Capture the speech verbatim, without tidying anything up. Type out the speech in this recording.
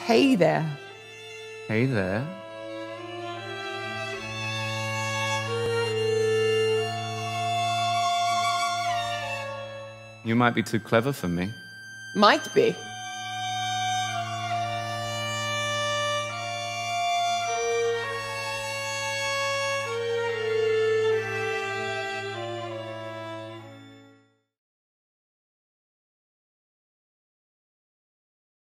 Hey there. Hey there. You might be too clever for me. Might be.